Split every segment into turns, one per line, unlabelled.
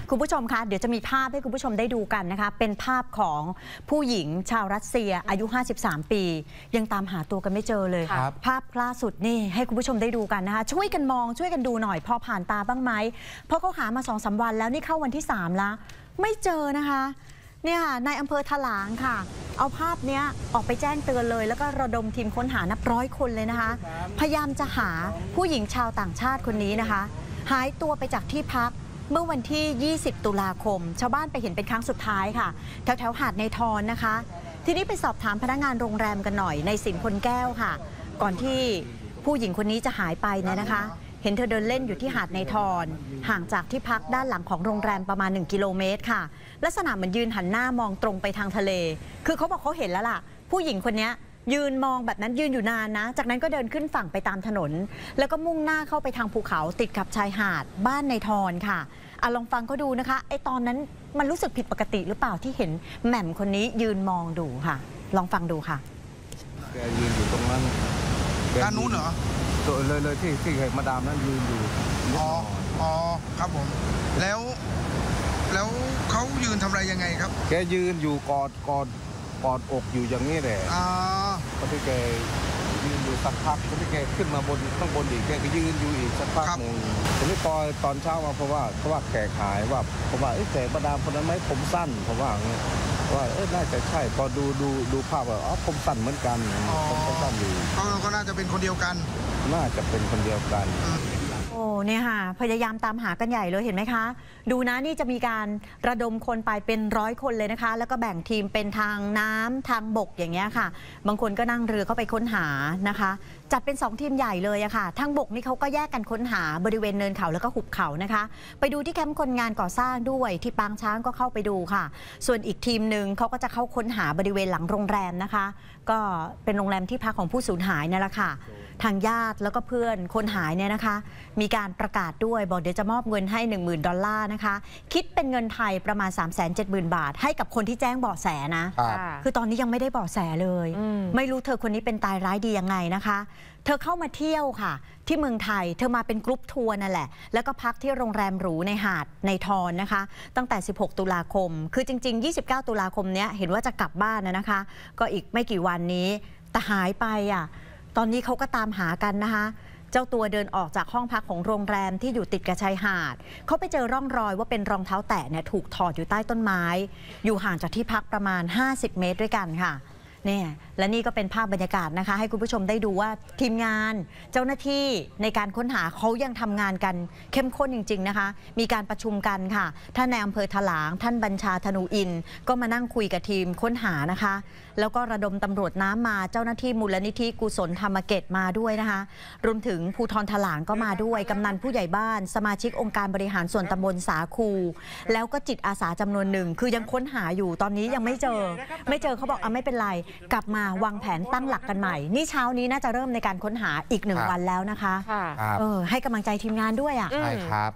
คุณผู้ชมคะเดี๋ยวจะมีภาพให้คุณผู้ชมได้ดูกันนะคะเป็นภาพของผู้หญิงชาวรัสเซียอายุ53 ปียังตามหาตัวกันไม่เจอเลยภาพล่าสุดนี่ให้คุณผู้ชมได้ดูกันนะคะช่วยกันมองช่วยกันดูหน่อยพอผ่านตาบ้างไหมเพราะเขาหามา2-3 วันแล้วนี่เข้าวันที่3แล้วไม่เจอนะคะเนี่ยในอำเภอถลางค่ะเอาภาพนี้ออกไปแจ้งเตือนเลยแล้วก็ระดมทีมค้นหานับร้อยคนเลยนะคะพยายามจะหาผู้หญิงชาวต่างชาติคนนี้นะคะหายตัวไปจากที่พักเมื่อวันที่ 20 ตุลาคมชาวบ้านไปเห็นเป็นครั้งสุดท้ายค่ะแถวหาดในทอนนะคะทีนี้ไปสอบถามพนักงานโรงแรมกันหน่อยในสินพลแก้วค่ะก่อนที่ผู้หญิงคนนี้จะหายไปเนี่ยนะคะเห็นเธอเดินเล่นอยู่ที่หาดในทอนห่างจากที่พักด้านหลังของโรงแรมประมาณ1 กิโลเมตรค่ะลักษณะเหมือนยืนหันหน้ามองตรงไปทางทะเลคือเขาบอกเขาเห็นแล้วล่ะผู้หญิงคนนี้ยืนมองแบบนั้นยืนอยู่นานนะจากนั้นก็เดินขึ้นฝั่งไปตามถนนแล้วก็มุ่งหน้าเข้าไปทางภูเขาติดกับชายหาดบ้านในทอนค่ะลองฟังก็ดูนะคะไอ้ตอนนั้นมันรู้สึกผิดปกติหรือเปล่าที่เห็นแหม่มคนนี้ยืนมองดูค่ะลองฟังดูค่ะ
แกยืนอยู่ตรงนั้น
ด้านนู้นเหรอ
เลยที่มาดามนั้นยืนอยู่
อ๋อครับผมแล้วเขายืนทำอะไรยังไงครับ
แกยืนอยู่กอดอกอยู่อย่างนี้แหละพอที่แกยืนอยู่สักพักพอที่แกขึ้นมาข้างบนอีกแกก็ยืนอยู่อีกสักพักหนึ่งทีนี้ตอนเช้ามาเพราะว่าแกขายว่าเพราะว่าแต่มาดามคนนั้นไหมผมสั้นเพราะว่าว่าน่าจะใช่พอดูภาพว่าผมสั้นเหมือนกันผมสั้นอยู่
ก็น่าจะเป็นคนเดียวกัน
น่าจะเป็นคนเดียวกัน
โอ้เนี่ยค่ะพยายามตามหากันใหญ่เลยเห็นไหมคะดูนะนี่จะมีการระดมคนไปเป็น100 คนเลยนะคะแล้วก็แบ่งทีมเป็นทางน้ำทางบกอย่างเงี้ยค่ะบางคนก็นั่งเรือเข้าไปค้นหานะคะจัดเป็น2 ทีมใหญ่เลยอะค่ะทางบกนี่เขาก็แยกกันค้นหาบริเวณเนินเขาแล้วก็หุบเขานะคะไปดูที่แคมป์คนงานก่อสร้างด้วยที่ปางช้างก็เข้าไปดูค่ะส่วนอีกทีมหนึ่งเขาก็จะเข้าค้นหาบริเวณหลังโรงแรมนะคะก็เป็นโรงแรมที่พักของผู้สูญหายนี่แหละค่ะทางญาติแล้วก็เพื่อนคนหายเนี่ยนะคะมีการประกาศด้วยบอกเดี๋ยวจะมอบเงินให้$10,000นะคะคิดเป็นเงินไทยประมาณ370,000 บาทให้กับคนที่แจ้งเบาะแสนะคือตอนนี้ยังไม่ได้เบาะแสเลยไม่รู้เธอคนนี้เป็นตายร้ายดียังไงนะคะเธอเข้ามาเที่ยวค่ะที่เมืองไทยเธอมาเป็นกรุ๊ปทัวร์นั่นแหละแล้วก็พักที่โรงแรมหรูในหาดในทอนนะคะตั้งแต่16 ตุลาคมคือจริงๆ29 ตุลาคมเนี้ยเห็นว่าจะกลับบ้านนะคะก็อีกไม่กี่วันนี้แต่หายไปตอนนี้เขาก็ตามหากันนะคะเจ้าตัวเดินออกจากห้องพักของโรงแรมที่อยู่ติดกับชายหาดเขาไปเจอร่องรอยว่าเป็นรองเท้าแตะเนี่ยถูกถอดอยู่ใต้ต้นไม้อยู่ห่างจากที่พักประมาณ50 เมตรด้วยกันค่ะเนี่ยและนี่ก็เป็นภาพบรรยากาศนะคะให้คุณผู้ชมได้ดูว่าทีมงานเจ้าหน้าที่ในการค้นหาเขายังทำงานกันเข้มข้นจริงๆนะคะมีการประชุมกันค่ะท่านในอำเภอถลางท่านบัญชาธนูอินก็มานั่งคุยกับทีมค้นหานะคะแล้วก็ระดมตำรวจน้ำมาเจ้าหน้าที่มูลนิธิกุศลธรรมเกตมาด้วยนะคะรวมถึงภูธรถลางก็มาด้วยกำนันผู้ใหญ่บ้านสมาชิกองค์การบริหารส่วนตำบลสาคูแล้วก็จิตอาสาจำนวนหนึ่งคือยังค้นหาอยู่ตอนนี้ยังไม่เจอเขาบอกไม่เป็นไรกลับมาวางแผนตั้งหลักกันใหม่นี่เช้านี้น่าจะเริ่มในการค้นหาอีก1 วันแล้วนะคะให้กำลังใจทีมงานด้วย
ใช่ครับ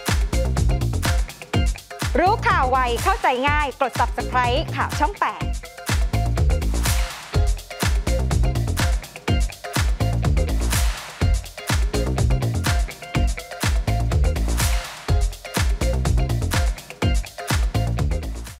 รู้ข่าวไวเข้าใจง่ายกด Subscribe ข่าวช่อง 8